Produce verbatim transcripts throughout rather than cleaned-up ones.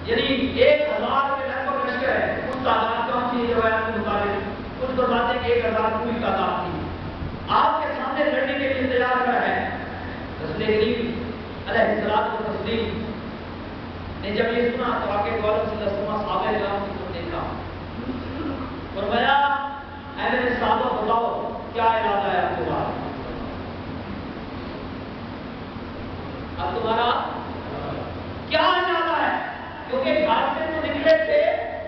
یعنی ایک ہزار کے لگ بھگ لشکر ہے، اس تعداد کم تھی روایات کے مطابق، کچھ بتاتے ہیں کہ ایک ہزار پوری تعداد تھی. آپ کے سامنے لڑنے کے لیے تیار کھڑا ہے. رسول کریم علیہ الصلوۃ والتسلیم نے جب یہ سنا تو آ کے غالب صلی اللہ علیہ وسلم صحابہ کرام کی طرف دیکھا، فرمایا اے میرے صحابہ بتاؤ کیا ارادہ ہے آپ کے پاس؟ اب تمہارا کیا ارادہ ہے؟ کیونکہ گھر سے تو نکلے تھے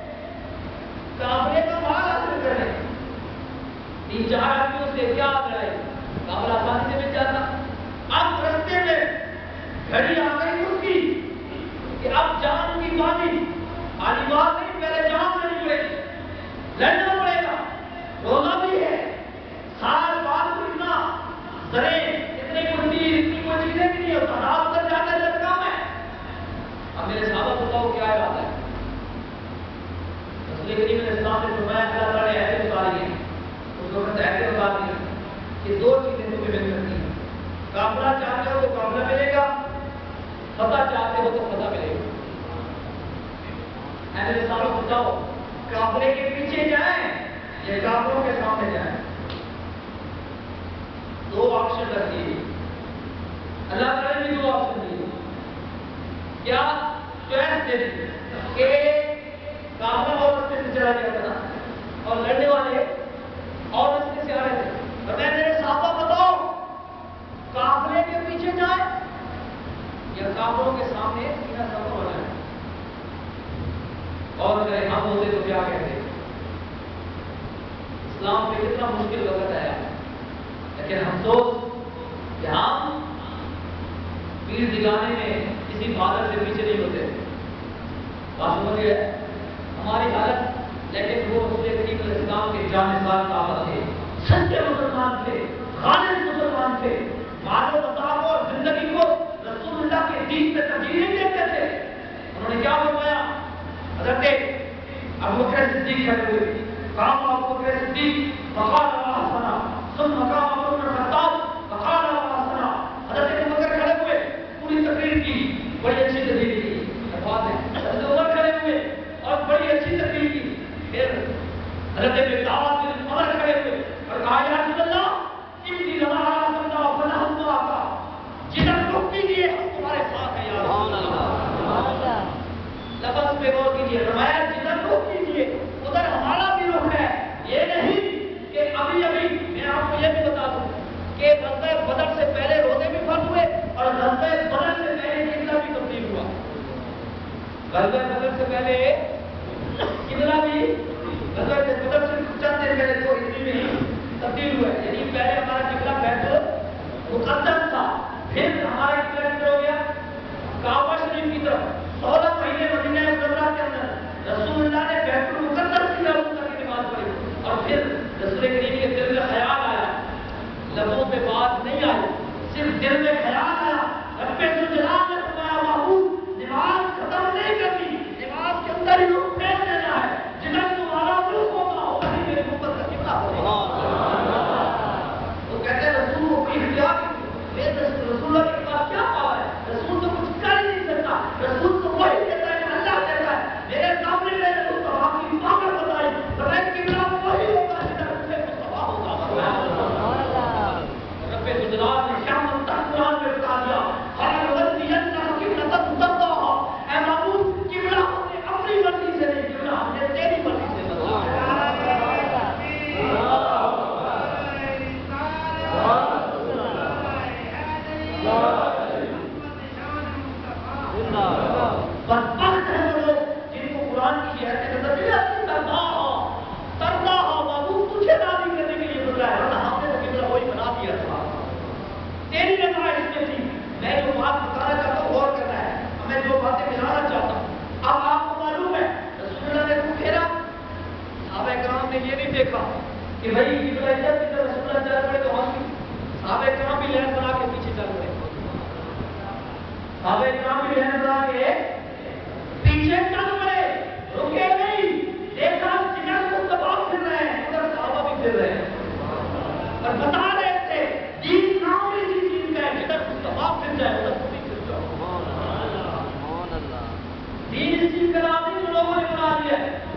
کافرے کا مال حاصل کرنے، تین چار آدمیوں سے کیا لڑائی، کافر آسانی سے مل جاتا. اب رستے میں گھڑی آ گئی اس کی کہ اب جان کی بانی آلی بات نہیں، پہلے جان لڑی پڑے گی، لڑنا پڑے گا، روزہ بھی ہے، سال بعد کو اتنا زرے اتنی کوئی چیز اتنی کوئی چیزیں بھی نہیں ہوتا، رات تک جاتا جب کام ہے. اب میرے صحابہ بتاؤ کیا ارادہ ہے؟ رسول کریم علیہ السلام نے فرمایا اللہ تعالیٰ نے ایسے اتاری ہیں، اس وقت ایسے اتار دی کہ دو چیزیں تمہیں مل سکتی ہیں، قافلہ چاہتے ہو تو قافلہ ملے گا، فتح چاہتے ہو تو فتح ملے گا. اے میرے صحابہ بتاؤ قافلے کے پیچھے جائیں یا کافروں کے سامنے جائیں؟ دو آپشن رکھ دیے. اللہ تعالیٰ نے دو آپشن دیے. کیا چوائس دے دی کہ کافر اور رستے سے چلا گیا تھا اور لڑنے والے اور رستے سے آ رہے تھے. اور میں میرے صحابہ بتاؤ قافلے کے پیچھے جائیں یا کافروں کے سامنے سینہ سفر ہو جائیں؟ اور اگر ہم ہوتے تو کیا کہتے؟ اسلام پہ کتنا مشکل وقت آیا، لیکن افسوس کہ ہم پیر دکھانے میں کسی بادل سے پیچھے نہیں ہوتے. بات سمجھ گئے ہماری حالت، لیکن وہ رسول کریم علیہ السلام کے جانثار صحابہ تھے، سچے مسلمان تھے، خالص مسلمان تھے، مال و متاع اور زندگی کو رسول اللہ کے دین پہ ترجیح نہیں دیتے تھے. انہوں نے کیا فرمایا؟ حضرت ابو بکر صدیق کھڑے ہوئے، قام ابو بکر صدیق فقال وحسنا ثم قام عمر بن الخطاب فقال وحسنا. حضرت ابو بکر کھڑے ہوئے، پوری تقریر کی، بڑی اچھی تقریر کی. بات ہے حضرت عمر کھڑے ہوئے اور بڑی اچھی تقریر کی. پھر حضرت مقداد بن عمر کھڑے ہوئے اور کہا یا رسول اللہ انی لنا اللہ فنحن معك، جدھر رخ کیجیے ہم تمہارے ساتھ ہیں یا رسول اللہ. لفظ پہ غور کیجیے، فرمایا جدھر رخ کیجیے ادھر ہمارا بھی رخ ہے. یہ نہیں کہ ابھی ابھی میں آپ کو یہ بھی بتا دوں کہ غزوہ بدر سے پہلے روزے بھی فرض ہوئے اور غزوہ بدر سے پہلے قبلہ بھی تبدیل ہوا. غزوہ بدر سے پہلے قبلہ بھی غزوہ بدر سے چند دن پہلے تو عیسوی میں ہی تبدیل ہوا ہے. یعنی پہلے ہمارا قبلہ بیت المقدس تھا، پھر ہمارا قبلہ کدھر ہو گیا؟ کعبہ شریف کی طرف. سولہ مہینے مدینہ منورہ کے اندر رسول اللہ نے بیت المقدس کی طرف کی نماز پڑھی اور پھر رسول کریم کے دل میں خیال آیا، لبوں پہ بات نہیں آئی، صرف دل میں خیال آیا. رب ذوالجلال نے فرمایا محبوب نماز ختم نہیں کرنی، نماز کے اندر ہی رخ پھیر دینا ہے، جدھر تمہارا رخ ہوگا وہی میرے محبت کا قبلہ ہوگا. وہ کہتے ہیں رسول کو کوئی اختیار نہیں، رسول اللہ کے پاس کیا پاور ہے؟ رسول تو کچھ کر ہی نہیں سکتا. رسول تو وہی کہتا ہے کہ اللہ کہتا ہے. میرے سامنے میں نے مصطفیٰ کی پاور بتائی، رب قبلہ وہی ہوگا جدھر رسول مصطفیٰ ہوگا. رب ذوالجلال نے کیا منتخب قرآن میں بتا دیا، فَلَنُوَلِّيَنَّكَ قِبْلَةً تَرْضَاهَا. اے محبوب قبلہ ہم نے اپنی مرضی سے نہیں، قبلہ ہم نے تیری مرضی سے بتایا. بدبخت ہیں وہ لوگ جن کو قرآن کی یہ ہے کہ ترضاها محبوب تجھے راضی کرنے کے لیے بولا ہے، ورنہ ہم نے تو قبلہ وہی بنا دیا تھا. تیری نمائش میں تھی. میں جو بات بتانا چاہتا ہوں غور کرنا ہے، میں جو باتیں ملانا چاہتا ہوں. اب آپ کو معلوم ہے رسول اللہ نے منہ پھیرا، صحابہ کرام نے یہ نہیں دیکھا کہ بھائی قبلہ ادھر ادھر رسول اللہ چل پڑے تو ہم بھی. صحابہ کرام بھی لہر بنا کے پیچھے چل پڑے، صحابہ کرام بھی لہر بنا کے پیچھے چل پڑے، رکے نہیں. دیکھا جنہاں مصطفیٰ پھر رہے ہیں ادھر صحابہ بھی پھر رہے ہیں اور بتا رہے تھے دین نام اسی چیز کا ہے، جدھر مصطفیٰ پھر جائے ادھر تم بھی پھر جاؤ. دین اس چیز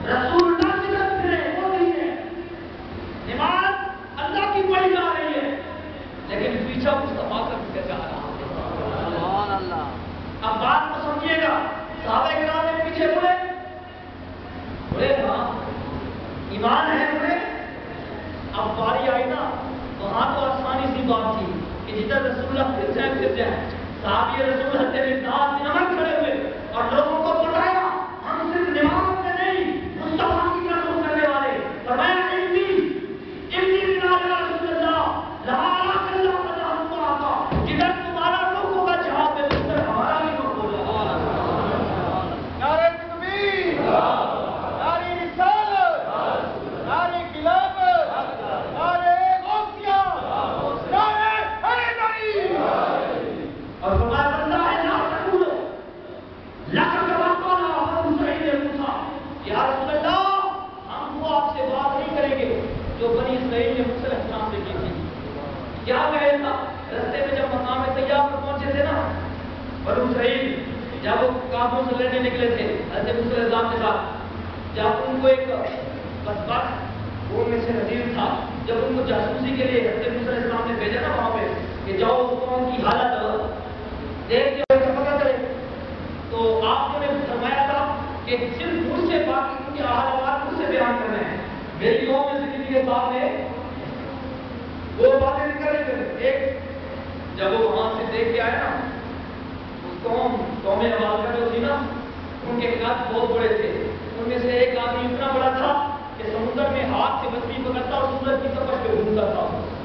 رسول اللہ کی طرف پھرے، وہ نہیں ہے۔ نماز اللہ کی پڑھی جا رہی ہے لیکن پیچھا مصطفیٰ کا پیچھے جا رہا ہے۔ سبحان اللہ۔ اب بات کو سمجھیے گا، صحابہ کرام نے پیچھے مڑے مڑے ہاں ایمان ہے مڑے۔ اب باری آئی نا، وہاں تو آسانی سی بات تھی کہ جدھر رسول اللہ پھر جائیں پھر جائیں۔ صحابی رسول حضرت مقداد بن عمر کھڑے ہوئے اور لوگوں کو بتایا ہم صرف نماز میں نہیں مصطفیٰ کی طرف رخ کرنے والے۔ فرمایا ابنی ابنی بنا یا رسول اللہ لا الہ الا اللہ اللہ کا، جدھر تمہارا رخ ہوگا جہاں پہ ادھر ہمارا بھی رخ ہوگا۔ نعرہ تکبیر، نعرہ رسالت، نعرہ خلافت، نعرہ غوثیہ، نعرہ حیدری۔ اور فرمایا بندہ ہے لا تقولو لقد وقال ابو سعید موسیٰ، یا رسول اللہ ہم وہ آپ سے بات نہیں کریں گے جو بنی اسرائیل نے موسیٰ علیہ السلام سے کی تھی۔ کیا کہے تھا؟ رستے میں جب مقام طیب پر پہنچے تھے نا بنو اسرائیل، جب وہ کافروں سے لڑنے نکلے تھے حضرت موسیٰ علیہ السلام کے ساتھ، جب ان کو ایک بدبخت وہ ان میں سے نذیر تھا، جب ان کو جاسوسی کے لیے حضرت موسیٰ علیہ السلام نے بھیجا نا وہاں پہ کہ جاؤ اس قوم کی حالت دیکھ کے پتہ کرے، تو آپ نے فرمایا تھا کہ صرف مجھ سے باقی ان کے حالات مجھ سے بیان کرنے ہیں، میری قوم میں زندگی کے سامنے وہ باتیں نہیں کریں گے۔ ایک جب وہ وہاں سے دیکھ کے آئے نا اس قوم قوم عمالقہ جو تھی نا، ان کے قد بہت بڑے تھے، ان میں سے ایک آدمی اتنا بڑا تھا کہ سمندر میں ہاتھ سے مچھلی پکڑتا اور سورج کی تپش پہ گھومتا تھا،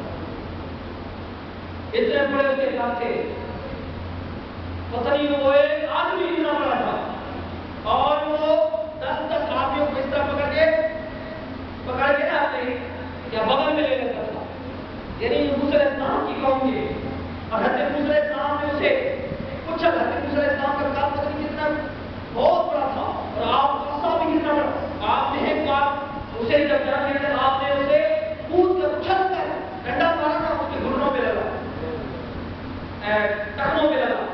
اتنے بڑے اس کے قد تھے۔ پتہ نہیں وہ ایک آدمی اتنا بڑا تھا اور وہ دس دس آدمیوں کو اس طرح پکڑ کے پکڑ کے نہ آتے یا بغل میں لے لیتا تھا، یعنی موسیٰ علیہ السلام کی قوم کے۔ اور حضرت موسیٰ علیہ السلام نے اسے پوچھا، حضرت موسیٰ علیہ السلام کا قد پتہ نہیں کتنا بہت بڑا تھا اور آپ کا عصا بھی کتنا بڑا، آپ نے ایک بار اسے جب جان لیا آپ نے اسے کود کر چھت کر ڈنڈا مارا تھا، اس کے گھٹنوں پہ لگا، ٹخنوں پہ لگا،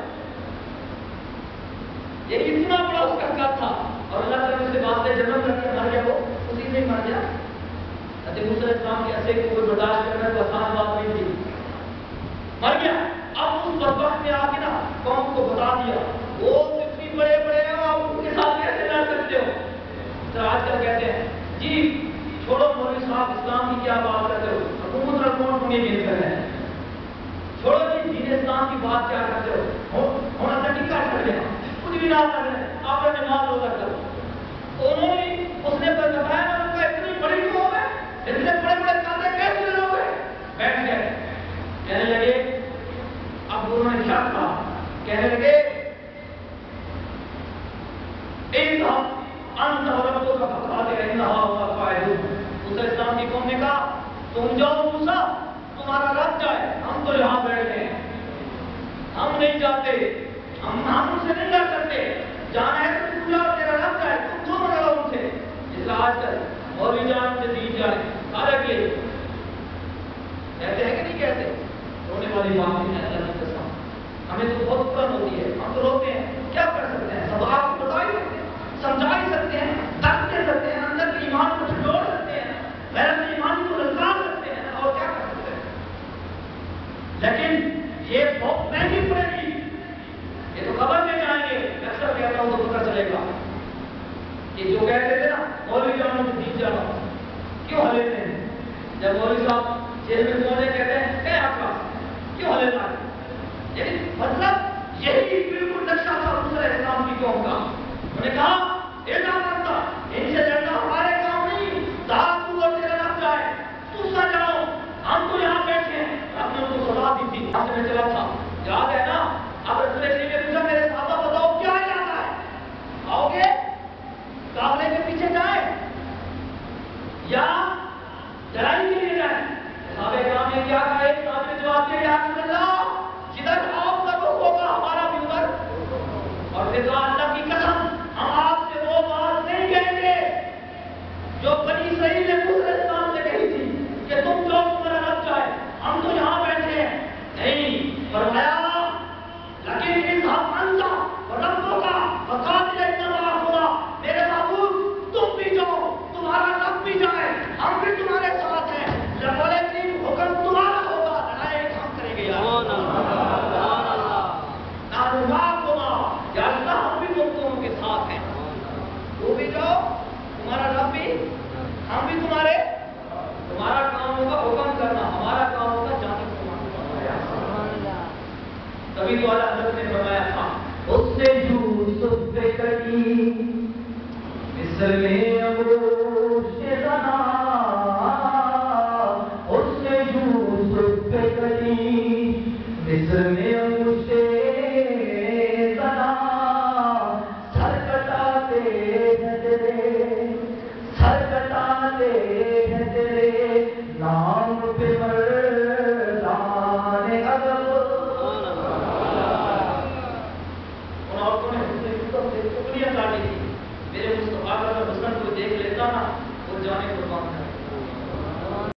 یہ اتنا بڑا اس کا قد تھا۔ اور اللہ تعالیٰ نے اسے واسطے جنت کر کے مر گیا، وہ اسی سے مر گیا۔ حضرت موسیٰ علیہ السلام کے عصے کو کوئی برداشت کرنا تو آسان بات نہیں تھی، مر گیا۔ اب اس بدبخت نے آ کے نا قوم کو بتا دیا وہ اتنی بڑے بڑے ہیں آپ ان کے ساتھ کیسے لڑ سکتے ہو۔ تو آج کل کہتے ہیں جی چھوڑو مولوی صاحب اسلام کی کیا بات کرتے ہو، حکومت اور کون کو نہیں مل کر ہے، چھوڑو جی دین اسلام کی بات کیا کرتے ہو، ہونا تھا ٹکا کر لینا کچھ بھی نہ کرنا آپ نے نماز روزہ کرو۔ انہوں نے اس نے پر بتایا نا ان کا اتنی بڑی قوم ہے، اتنے بڑے بڑے کاندے کیسے لوگ ہیں، بیٹھ گئے کہنے لگے۔ اب انہوں نے کیا کہا، کہنے لگے اذهب انت وربك فقاتلا انها هو القاعدون۔ موسیٰ علیہ السلام کی قوم نے کہا تم جاؤ موسیٰ، تمہارا رب جائے، ہم تو یہاں بیٹھے ہیں، ہم نہیں جاتے، ہم ہم ان سے نہیں لڑ سکتے، جانا ہے تو تم جاؤ، تیرا رب جائے، تم دونوں لڑو ان سے۔ اس لیے آج کل مولوی جان سے دین جائے سارے کے کہتے ہیں کہ نہیں کہتے، رونے والی بات نہیں ہے اللہ کی قسم، ہمیں تو بہت پرن ہوتی ہے، ہم تو روتے ہیں، کیا کر سکتے ہیں، سب آپ کو بتا ہی سکتے ہیں، سمجھا ہی سکتے ہیں، درد دے سکتے ہیں، اندر کے ایمان کو جھنجھوڑ سکتے ہیں، غیرت ایمان کو للکار سکتے ہیں، اور کیا کر سکتے ہیں، لیکن یہ بہت مہنگی پڑے گی، یہ تو قبر میں جائیں گے۔ اکثر کہتا ہوں تو پتہ چلے گا کہ جو کہتے تھے نا مولوی جانوں سے دین جانو کیوں ہلے تھے، جب مولوی صاحب جیل میں پہنچے کہتے ہیں اے آپ کا کیوں ہلے تھا، یعنی مطلب یہی بالکل نقشہ تھا موسیٰ علیہ السلام کی قوم کا۔ انہوں نے کہا ایسا کرتا ان سے لڑنا ہمارے کام نہیں، دھاگ تو اور تیرا رب جائے، تو سا جاؤ، ہم تو یہاں بیٹھے ہیں۔ آپ نے ان کو سزا دی تھی، یہاں سے میں چلا تھا، یاد ہے نا؟ اب رسول اللہ نے پوچھا میرے صحابہ بتاؤ کیا ارادہ ہے، آؤ گے قافلے کے پیچھے جائیں یا لڑائی کے لیے جائیں؟ صحابہ کرام نے کیا کہا، ایک صحابی نے جواب دیا یا رسول اللہ جدھر آپ کا رخ ہوگا ہمارا بھی ادھر، اور پھر کہا اللہ کی قسم ہم آپ سے وہ بات نہیں کہیں گے جو بنی اسرائیل نے موسیٰ علیہ السلام سے کہی تھی کہ تم جاؤ تمہارا رب جائے، ہم تو یہاں بیٹھے ہیں، نہیں، فرمایا لیکن اذهب انت وربك فقاتلا انما هو، میرے محبوب تم بھی جاؤ حضرت نے فرمایا تھا اس نے یوسف پہ کٹی مصر میں انگوشت زنا، اس نے یوسف پہ کٹی مصر میں انگوشت زنا، سر کٹاتے ہیں تیرے، سر کٹاتے ہیں تیرے نام پہ مردان ادب۔ ان عورتوں نے حسن یوسف سے ٹکڑیاں کاٹی تھی، میرے مصطفیٰ کا حسن کوئی دیکھ لیتا نا وہ جانے قربان تھا۔